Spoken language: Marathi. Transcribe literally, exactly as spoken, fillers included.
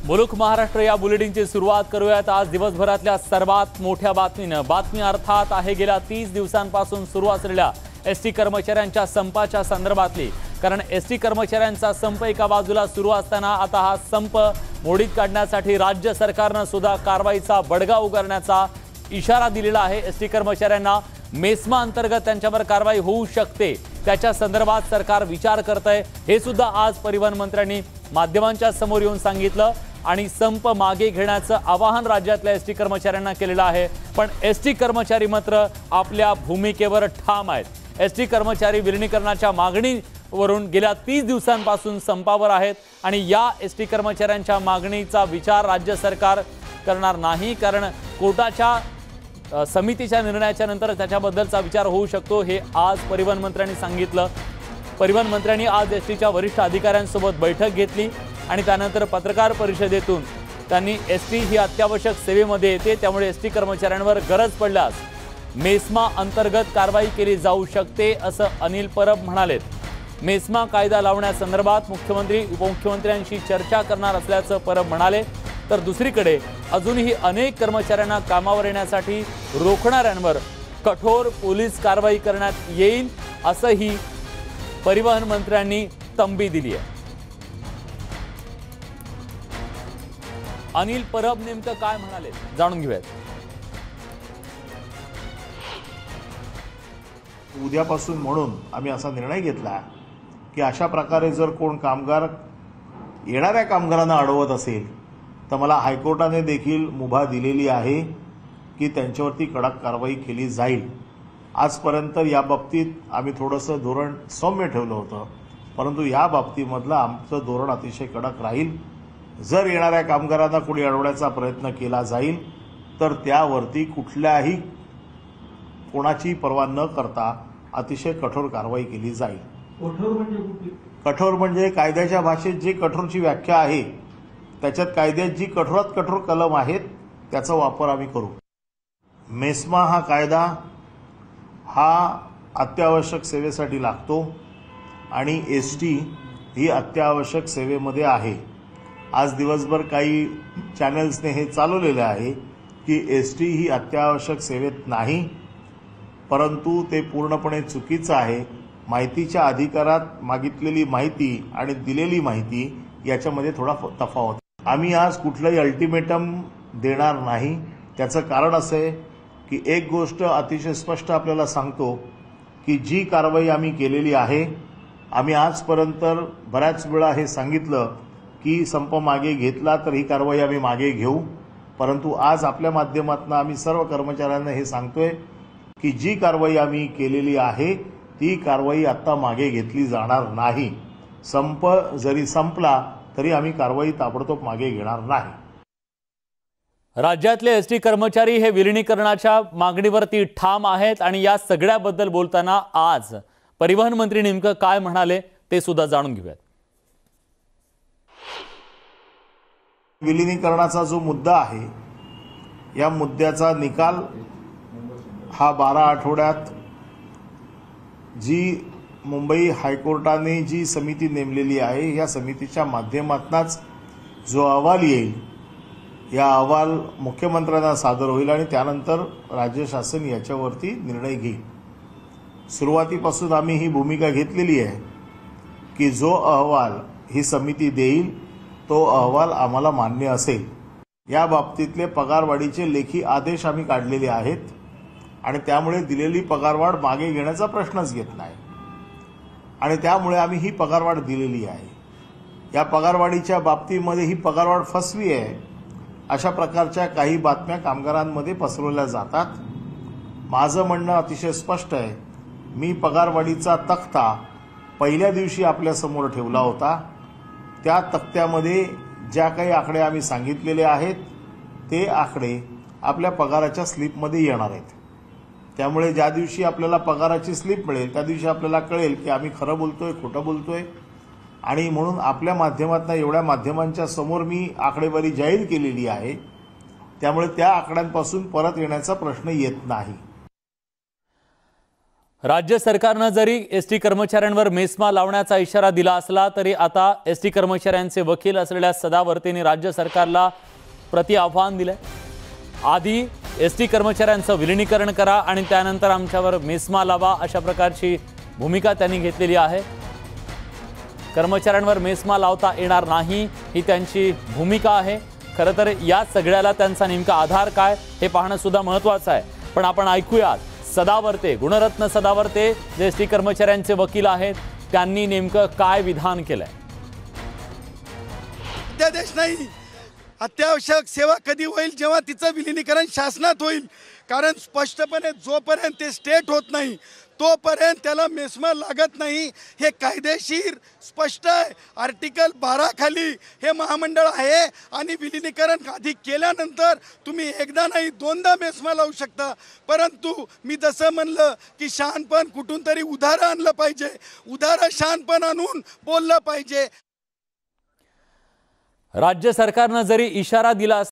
मुलुक महाराष्ट्र या बुलेटिनची सुरुवात करूयात आज दिवसभरातल्या सर्वात मोठ्या बातमीने। बातमी अर्थात आहे गेल्या तीस दिवसांपासून सुरू असलेल्या एसटी कर्मचाऱ्यांच्या संपाच्या संदर्भातली। कारण एसटी कर्मचाऱ्यांचा संप एका बाजूला सुरू असताना आता हा संप मोडीत काढण्यासाठी राज्य सरकारने सुद्धा कारवाईचा बडगा उगारण्याचा इशारा दिलेला आहे। एसटी कर्मचाऱ्यांना मेस्मा अंतर्गत त्यांच्यावर कारवाई होऊ शकते, त्याच्या संदर्भात सरकार विचार करतंय हे सुद्धा आज परिवहन मंत्र्यांनी माध्यमांच्या समोर येऊन सांगितलं आणि संप मागे घेण्याचं आवाहन राज्यातल्या एसटी कर्मचाऱ्यांना केलेलं आहे। पण एसटी कर्मचारी मात्र आपल्या भूमिकेवर ठाम आहेत। एसटी कर्मचारी विलीनीकरणाच्या मागणीवरून गेल्या तीस दिवसांपासून संपावर आहेत आणि या एसटी कर्मचाऱ्यांच्या मागणीचा विचार राज्य सरकार करणार नाही, कारण कोर्टाच्या समितीच्या निर्णयाच्या नंतर त्याच्याबद्दलचा विचार होऊ शकतो हे आज परिवहन मंत्र्यांनी सांगितलं। परिवहन मंत्र्यांनी आज एसटीच्या वरिष्ठ अधिकाऱ्यांसोबत बैठक घेतली आणि त्यानंतर पत्रकार परिषदेतून त्यांनी एसटी ही अत्यावश्यक सेवेमध्ये येते, त्यामुळे एसटी कर्मचाऱ्यांवर गरज पडल्यास मेस्मा अंतर्गत कारवाई केली जाऊ शकते असं अनिल परब म्हणाले। मेस्मा कायदा लावण्यासंदर्भात मुख्यमंत्री उपमुख्यमंत्र्यांशी चर्चा करणार असल्याचं परब म्हणाले। तर दुसरीकडे अजूनही अनेक कर्मचाऱ्यांना कामावर येण्यासाठी रोखणाऱ्यांवर कठोर पोलीस कारवाई करण्यात येईल असंही परिवहन मंत्र्यांनी तंबी दिली आहे। अनिल परब नेमकं काय म्हणाले जाणून घेऊयात। उद्यापासून म्हणून आम्ही असा निर्णय घेतला की अशा प्रकारे जर कोण कामगार येणाऱ्या कामगारांना अडवत असेल तर मला हायकोर्टाने देखील मुभा दिलेली आहे की त्यांच्यावरती कडक कारवाई केली जाईल। आजपर्यंत या बाबतीत आम्ही थोडंसं धोरण सौम्य ठेवलं होतं, परंतु या बाबतीमधलं आमचं धोरण अतिशय कडक राहील। जर येणाऱ्या कामगारांना कोणी अडवण्याचा प्रयत्न केला जाईल तर त्यावरती कुठल्याही कोणाची पर्वा न करता अतिशय कठोर कारवाई केली जाईल। कठोर म्हणजे कुठली? कठोर म्हणजे कायद्याच्या भाषेत जे कठोरची व्याख्या आहे त्याच्यात कायद्यात जी कठोरात कठोर कलम आहेत त्याचा वापर आम्ही करू। मेस्मा हा कायदा हा अत्यावश्यक सेवेसाठी लागतो आणि एसटी ही अत्यावश्यक सेवेमध्ये आहे। आज दिवसभर काही चॅनल्सने हे चालवलेले आहे की एसटी ही अत्यावश्यक सेवेत नाही, परंतु ते पूर्णपणे चुकीचं आहे। माहितीच्या अधिकारात मागितलेली माहिती आणि दिलेली माहिती याच्यामध्ये थोडा तफावत। आम्ही आज कुठलंही अल्टिमेटम देणार नाही। त्याचं कारण असं आहे की एक गोष्ट अतिशय स्पष्ट आपल्याला सांगतो की जी कारवाई आम्ही केलेली आहे, आम्ही आजपर्यंत बऱ्याच वेळा हे सांगितलं की संप मागे घेतला तर ही कारवाई आम्ही मागे घेऊ, परंतु आज आपल्या माध्यमातून आम्ही सर्व कर्मचाऱ्यांना हे सांगतोय की जी कारवाई आम्ही केलेली आहे ती कारवाई आता मागे घेतली जाणार नाही। संप जरी संपला तरी आम्ही कारवाई ताबडतोब मागे घेणार नाही। राज्यातले एसटी कर्मचारी हे विलीनीकरणाच्या मागणीवरती ठाम आहेत आणि या सगळ्याबद्दल बोलताना आज परिवहन मंत्री नेमकं काय म्हणाले ते सुद्धा जाणून घेऊयात। विलीनीकरणाचा जो मुद्दा आहे या मुद्द्याचा निकाल हा बारा आठवड्यात जी मुंबई हायकोर्टाने जी समिती नेमलेली आहे या समितीच्या माध्यमातूनच जो अहवाल येईल या अहवाल मुख्यमंत्र्यांना सादर होईल आणि त्यानंतर राज्य शासन याच्यावरती निर्णय घेईल। सुरुवातीपासून आम्ही ही भूमिका घेतलेली आहे की जो अहवाल ही समिती देईल तो अहवाल आम्हाला मान्य असेल। या बाबतीतले पगारवाढीचे लेखी आदेश आम्ही काढलेले आहेत आणि त्यामुळे दिलेली पगारवाढ मागे घेण्याचा प्रश्नच येत नाही आणि त्यामुळे आम्ही ही पगारवाढ दिलेली आहे। या पगारवाढीच्या बाबतीमध्ये ही पगारवाढ फसवी आहे अशा प्रकारच्या काही बातम्या कामगारांमध्ये पसरवल्या जातात। माझं म्हणणं अतिशय स्पष्ट आहे। मी पगारवाढीचा तक्ता पहिल्या दिवशी आपल्यासमोर ठेवला होता। त्या तक्त्यामध्ये ज्या काही आकडे आम्ही सांगितलेले आहेत ते आकडे आपल्या पगाराच्या स्लिपमध्ये येणार आहेत। त्यामुळे ज्या दिवशी आपल्याला पगाराची स्लिप मिळेल त्या दिवशी आपल्याला कळेल की आम्ही खरं बोलतोय खोटं बोलतोय आणि म्हणून आपल्या माध्यमातून एवढ्या माध्यमांच्या समोर मी आकडेवारी जाहीर केलेली आहे, त्यामुळे त्या आकड्यांपासून परत येण्याचा प्रश्न येत नाही। राज्य सरकारनं जरी एस टी कर्मचाऱ्यांवर मेस्मा लावण्याचा इशारा दिला असला तरी आता एस टी कर्मचाऱ्यांचे वकील असलेल्या सदावर्तेंनी राज्य सरकारला प्रति आव्हान दिलंय। आधी एस टी कर्मचाऱ्यांचं विलिनीकरण करा आणि त्यानंतर आमच्यावर मेस्मा लावा, अशा प्रकारची भूमिका त्यांनी घेतलेली आहे। कर्मचाऱ्यांवर मेस्मा लावता येणार नाही ही त्यांची भूमिका आहे। खरं तर या सगळ्याला त्यांचा नेमका आधार काय हे पाहणं सुद्धा महत्त्वाचं आहे। पण आपण ऐकूयात सदावर्ते, गुणरत्न सदावर्ते जे एस टी कर्मचाऱ्यांचे वकील आहेत, त्यांनी नेमकं काय विधान केलंय। अध्यादेश नाही, अत्यावश्यक सेवा कधी होईल जेव्हा तिचं विलिनीकरण शासनात होईल। कारण स्पष्टपणे जोपर्यंत ते स्टेट होत नाही तोपर्यंत त्याला मेस्मा लागत नाही, हे कायदेशीर स्पष्ट आहे। आर्टिकल बारा खाली हे महामंडळ आहे आणि विलिनीकरण आधी केल्यानंतर तुम्ही एकदा नाही दोनदा मेस्मा लावू शकता। परंतु मी जसं म्हणलं की शहाणपण कुठून तरी उधार आणलं पाहिजे, उधार शहाणपण आणून बोललं पाहिजे। राज्य सरकारनं जरी इशारा दिला